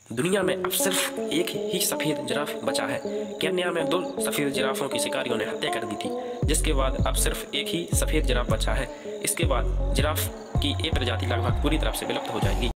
दुनिया में अब सिर्फ एक ही सफ़ेद जिराफ बचा है। केन्या में 2 सफ़ेद जिराफों की शिकारियों ने हत्या कर दी थी, जिसके बाद अब सिर्फ एक ही सफ़ेद जिराफ बचा है। इसके बाद जिराफ की एक प्रजाति लगभग पूरी तरह से विलुप्त हो जाएगी।